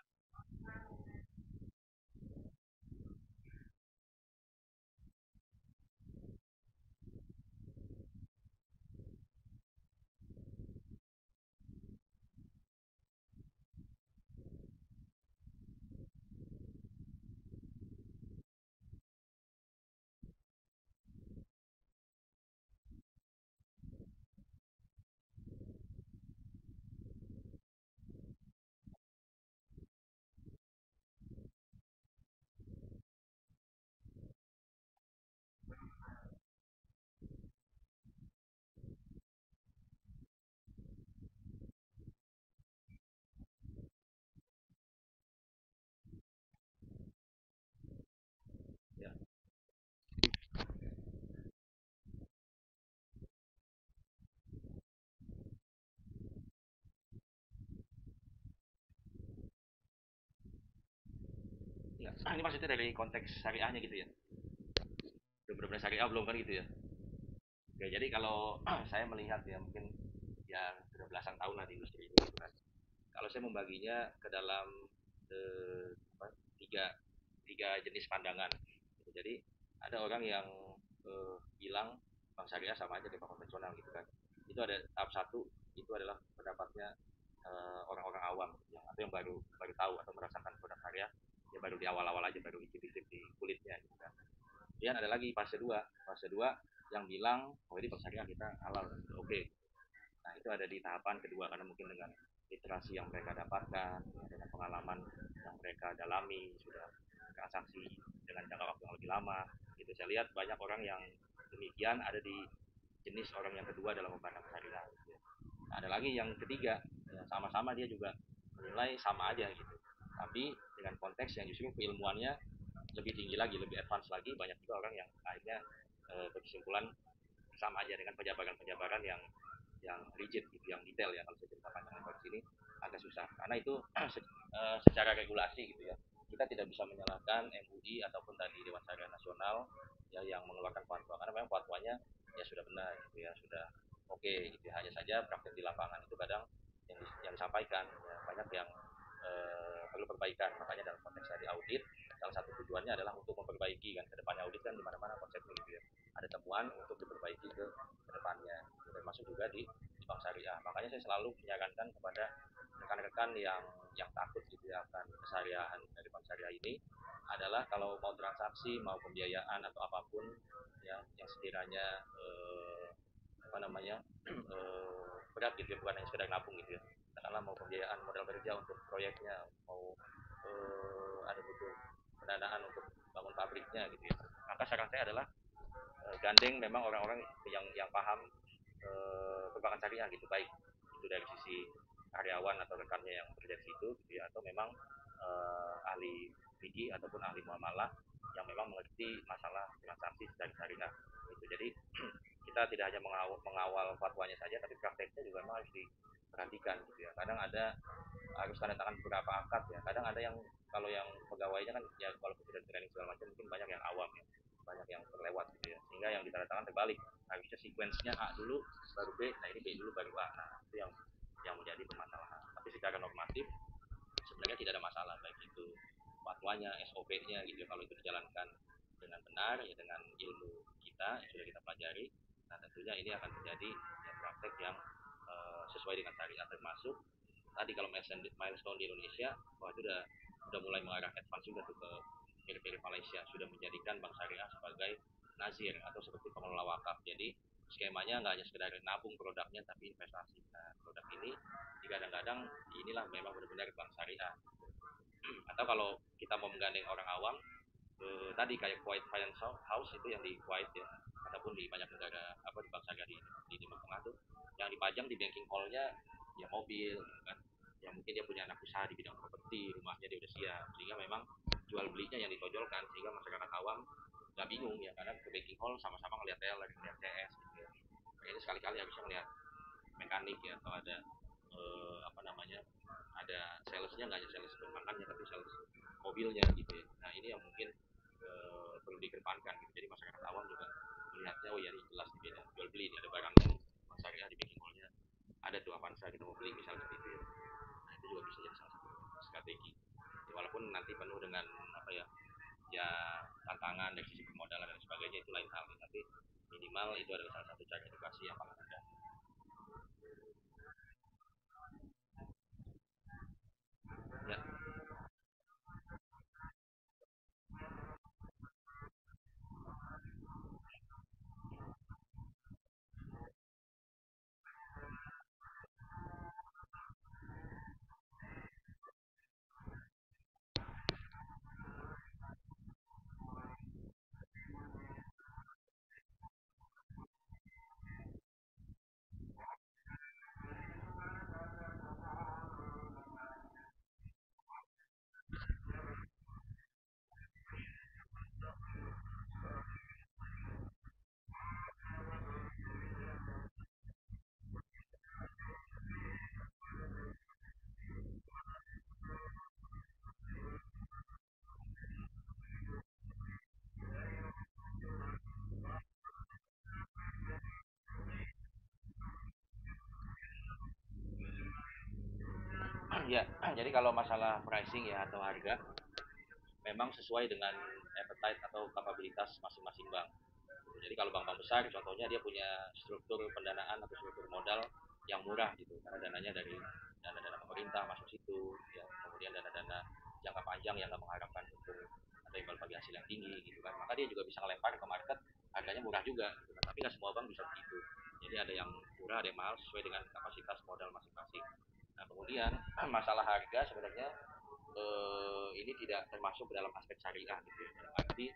Ya, ya. Ini maksudnya dari konteks syariahnya gitu ya, belum benar-benar syariah belum kan gitu ya. Oke, jadi kalau saya melihat ya mungkin ya sudah belasan tahun lah di industri ini gitu kan. Kalau saya membaginya ke dalam apa, tiga tiga jenis pandangan. Gitu. Jadi ada orang yang bilang bank syariah sama aja dengan bank konvensional gitu kan. Itu ada tahap satu, itu adalah pendapatnya orang-orang awam yang atau yang baru baru tahu atau merasakan produk syariah ya, baru di awal-awal aja, baru icip-icip di kulitnya gitu kan. Kemudian ada lagi fase 2 yang bilang oh ini bank syariah kita halal, oke. Okay. Nah itu ada di tahapan kedua karena mungkin dengan literasi yang mereka dapatkan, ya, dengan pengalaman yang mereka dalami, sudah transaksi dengan jangka waktu yang lebih lama. Itu saya lihat banyak orang yang demikian ada di jenis orang yang kedua dalam memandang syariah. Gitu. Nah, ada lagi yang ketiga, ya, sama-sama dia juga menilai sama aja gitu. Tapi dengan konteks yang justru keilmuannya lebih tinggi lagi, lebih advance lagi. Banyak juga orang yang akhirnya berkesimpulan sama aja dengan penjabaran-penjabaran yang rigid gitu, yang detail ya. Kalau saya cerita panjang lebar di sini agak susah karena itu secara regulasi gitu ya. Kita tidak bisa menyalahkan MUI ataupun tadi Dewan Syariah Nasional ya yang mengeluarkan fatwa karena memang fatwanya ya sudah benar gitu ya, sudah oke okay, gitu ya. Hanya saja praktek di lapangan itu kadang yang disampaikan ya, banyak yang perlu perbaikan. Makanya dalam konteks tadi audit, salah satu tujuannya adalah untuk memperbaiki kan, kedepannya audit kan di mana-mana konsepnya gitu ya, ada temuan untuk diperbaiki ke depannya, termasuk juga di bank syariah. Makanya saya selalu menyarankan kepada rekan-rekan yang takut gitu ya akan keseharian dari bank syariah ini adalah kalau mau transaksi, mau pembiayaan atau apapun yang sekiranya apa namanya berat gitu ya, bukan hanya sekedar nabung gitu ya. Katakanlah mau pembiayaan modal kerja untuk proyeknya, mau ada butuh pendanaan untuk bangun pabriknya gitu ya. Maka saran saya adalah gandeng memang orang-orang yang paham perbankan syariah gitu, baik itu dari sisi karyawan atau rekannya yang bekerja di situ gitu ya, atau memang ahli fikih ataupun ahli muamalah yang memang mengerti masalah transaksi dari syariah gitu. Jadi kita tidak hanya mengawal fatwanya saja, tapi prakteknya juga memang harus diperhatikan gitu ya. Kadang ada harus tanda tangan beberapa akad ya. Kadang ada yang kalau yang pegawainya kan ya kalau sudah training segala macam mungkin banyak yang awam ya. banyak yang terlewat gitu ya, sehingga yang ditandatangan terbalik, harusnya sequence-nya A dulu baru B, nah ini B dulu baru A. Nah itu yang menjadi permasalahan. Tapi secara normatif sebenarnya tidak ada masalah, baik itu fatwanya, SOP-nya gitu ya, kalau itu dijalankan dengan benar ya, dengan ilmu kita yang sudah kita pelajari, nah tentunya ini akan menjadi ya, praktek yang sesuai dengan syariat, termasuk tadi kalau milestone di Indonesia, wah itu udah mulai mengarah advance juga tuh ke mirip-mirip Malaysia, sudah menjadikan bank syariah sebagai nazir atau seperti pengelola wakaf. Jadi skemanya nggak hanya sekedar nabung produknya, tapi investasi. Nah, produk ini kadang-kadang inilah memang benar-benar bank syariah. Atau kalau kita mau menggandeng orang awam, tadi kayak Kuwait Finance House itu yang di Kuwait ya, ataupun di banyak negara apa di bank syariah di Timur Tengah tuh, yang dipajang di banking hall-nya ya mobil gitu kan, yang mungkin dia punya anak usaha di bidang properti, rumahnya dia udah siap, sehingga memang jual belinya yang ditonjolkan, sehingga masyarakat awam nggak bingung ya, karena ke banking hall sama-sama ngeliat teller, ngeliat CS gitu ya. Nah, ini sekali-kali harusnya ngeliat mekanik ya, atau ada apa namanya, ada salesnya, nggak hanya sales perbankannya tapi sales mobilnya gitu ya. Nah ini yang mungkin perlu dikedepankan gitu, jadi masyarakat awam juga melihatnya, oh ya ini jelas nih beda jual beli, ini ada barangnya mas syariah di banking hallnya, ada tuh Avanza kita mau beli misalnya seperti itu ya. Nah itu juga bisa jadi salah satu strategi ya, walaupun nanti penuh dengan apa ya, ya tantangan dari sisi permodalan dan sebagainya, itu lain hal, tapi minimal itu adalah salah satu cara edukasi yang paling mudah. Ya, ya, jadi kalau masalah pricing ya atau harga, memang sesuai dengan appetite atau kapabilitas masing-masing bank. Jadi kalau bank-bank besar, contohnya dia punya struktur pendanaan atau struktur modal yang murah gitu, karena dananya dari dana-dana pemerintah masuk situ, ya, kemudian dana-dana jangka panjang yang nggak mengharapkan untung atau imbal bagi hasil yang tinggi gitu kan, maka dia juga bisa ngelempar ke market harganya murah juga gitu kan. Tapi nggak semua bank bisa begitu. Jadi ada yang murah, ada yang mahal sesuai dengan kapasitas modal masing-masing. Nah kemudian masalah harga sebenarnya ini tidak termasuk dalam aspek syariah gitu ya. Dalam arti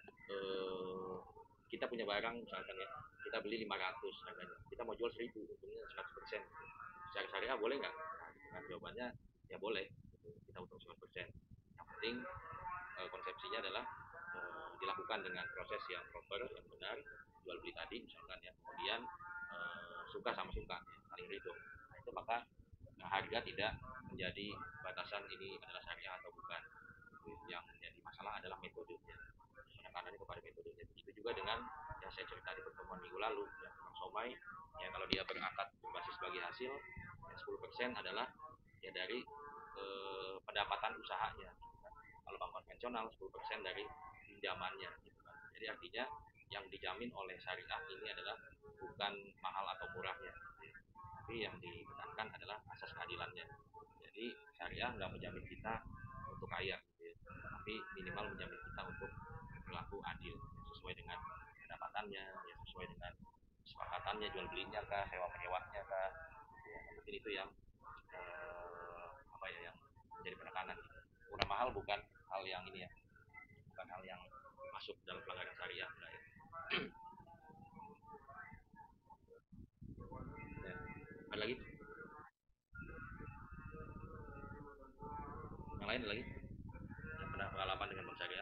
eh, kita punya barang misalkan ya, kita beli 500 harganya, kita mau jual 1000, untungnya 100%. Secara syariah boleh nggak? Nah, gitu kan jawabannya ya boleh. Gitu. Kita untung 100%. Yang penting konsepsinya adalah dilakukan dengan proses yang proper, yang benar, jual beli tadi misalkan ya. Kemudian suka sama suka, ya, saling ridho. Nah, itu maka harga tidak menjadi batasan ini adalah syariah atau bukan. Yang menjadi masalah adalah metodenya, penekanannya kepada metodenya. Begitu juga dengan yang saya cerita di pertemuan minggu lalu, yang Imam Somai, ya kalau dia berakad berbasis bagi hasil, yang 10% adalah ya dari pendapatan usahanya. Kalau bank konvensional 10% dari pinjamannya. Gitu kan. Jadi artinya yang dijamin oleh syariah ini adalah bukan mahal atau murahnya, tapi yang ditekankan adalah asas keadilannya. Jadi syariah nggak menjamin kita untuk kaya gitu ya, tapi minimal menjamin kita untuk berlaku adil ya, sesuai dengan pendapatannya, ya sesuai dengan kesepakatannya, jual belinya kah, sewa menyewanya kah, gitu ya. Mungkin itu yang apa ya, yang menjadi penekanan gitu. Murah mahal bukan hal yang ini ya, bukan hal yang masuk dalam pelanggaran syariah ya. Ya. Ada lagi yang lain, ada lagi yang pernah pengalaman dengan bank syariah?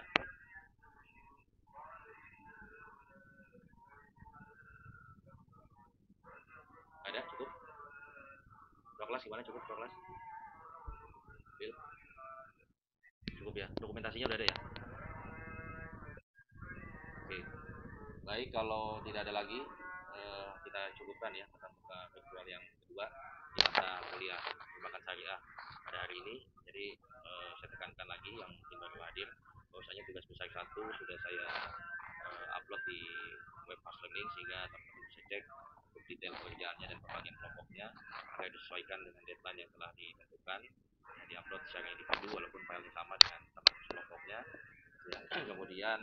Ada, cukup. Kelas gimana, cukup kelas? Bil, cukup ya, dokumentasinya udah ada ya? Oke, baik, kalau tidak ada lagi kita cukupkan ya tatap muka virtual yang kedua di mata kuliah perbankan syariah pada hari ini. Jadi saya tekankan lagi yang mungkin baru hadir bahwasanya tugas besar satu sudah saya upload di web Fast Learning sehingga teman-teman bisa cek untuk detail pekerjaannya dan pembagian kelompoknya agar disesuaikan dengan deadline yang telah ditentukan. Diupload secara individu walaupun filenya sama dengan teman kelompoknya. Ya, kemudian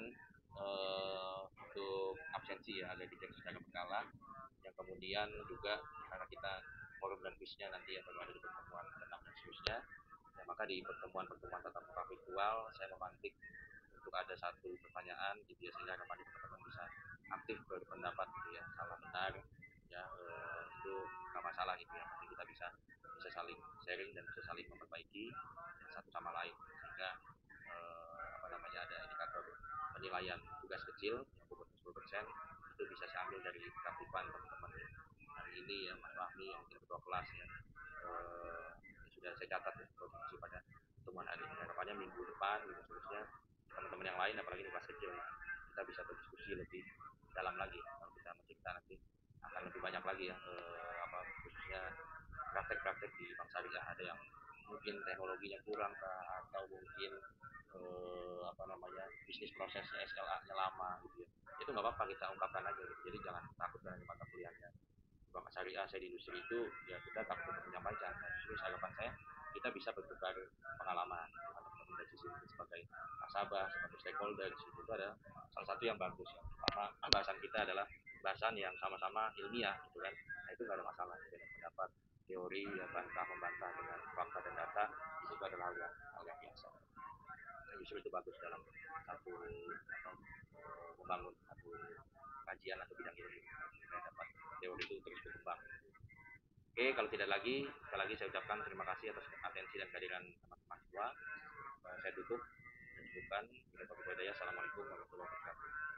untuk absensi ya agak dicek secara berkala. Yang kemudian juga karena kita forum dan quiznya nanti akan ada di pertemuan ke-6 dan seterusnya, ya, maka di pertemuan-pertemuan tatap muka virtual saya memantik untuk ada satu pertanyaan gitu ya, sehingga teman-teman bisa aktif berpendapat gitu ya, salah benar ya, itu nggak masalah gitu ya, nanti kita bisa bisa saling sharing dan bisa saling memperbaiki ya, satu sama lain, sehingga apa namanya, ada indikator penilaian tugas kecil yang bobotnya 10% itu bisa saya ambil dari keaktifan teman-teman ya. Hari ini ya Mas Fahmi yang mungkin ketua kelas ya, sudah saya catat ya kontribusi pada pertemuan hari ini. Harapannya minggu depan gitu seterusnya teman-teman yang lain apalagi di kelas kecil ya, kita bisa berdiskusi lebih dalam lagi. Kalau kita mencipta nanti akan lebih banyak lagi ya, apa khususnya praktek-praktek di bank syariah, ada yang mungkin teknologinya kurang kah, atau mungkin apa namanya, bisnis prosesnya SLA-nya lama gitu ya, itu nggak apa-apa kita ungkapkan aja gitu. Jadi jangan takut dengan mata kuliahnya bank syariah saya di industri itu, ya kita takut untuk menyampaikan. Nah, justru harapan saya kita bisa bertukar pengalaman dengan teman-teman dari sisi mungkin sebagai nasabah, sebagai stakeholder di situ, itu ada salah satu yang bagus ya. Karena bahasan kita adalah bahasan yang sama-sama ilmiah gitu kan. Nah itu nggak ada masalah. Beda pendapat, teori ya, bantah membantah dengan fakta dan data itu adalah hal yang biasa. Nah, justru itu bagus dalam satu membangun satu kajian atau bidang ilmu supaya dapat teori itu terus berkembang. Oke, kalau tidak lagi, sekali lagi saya ucapkan terima kasih atas atensi dan kehadiran teman-teman semua. Saya tutup dan cukupkan. Assalamualaikum warahmatullahi wabarakatuh.